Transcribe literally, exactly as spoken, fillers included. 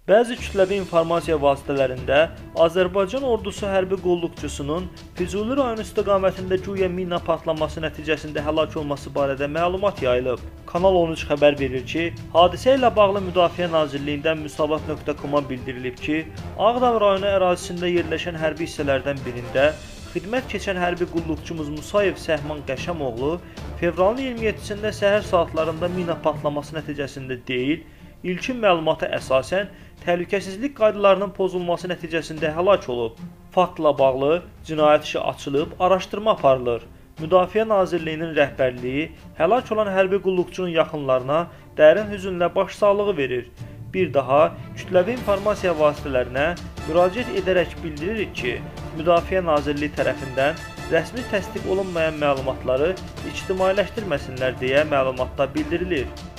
Bəzi kütləvi informasiya vasitələrində Azərbaycan ordusu hərbi qulluqçusunun Füzuli rayonu istiqamətində güya mina partlaması nəticəsində həlak olması barədə məlumat yayılıb. Kanal on üç xəbər verir ki, hadisə ilə bağlı Müdafiə Nazirliyindən müsavat nöqtə com-a bildirilib ki, Ağdam rayonu ərazisində yerləşən hərbi hissələrdən birində xidmət keçən hərbi qulluqçumuz Musayev Səhman Qəşəmoğlu fevralın iyirmi yeddisində səhər saatlarında mina partlaması nəticəsində deyil, İlkin məlumata əsasən təhlükəsizlik qaydalarının pozulması nəticəsində həlak olub. Faktla bağlı cinayət işi açılıb, araşdırma aparılır. Müdafiə Nazirliyinin rəhbərliyi həlak olan hərbi qulluqçunun yaxınlarına dərin hüzünlə başsağlığı verir. Bir daha kütləvi informasiya vasitələrinə müraciət edərək bildiririk ki, Müdafiə Nazirliyi tərəfindən rəsmi təsdiq olunmayan məlumatları ictimailəşdirməsinlər deyə məlumatda bildirilir.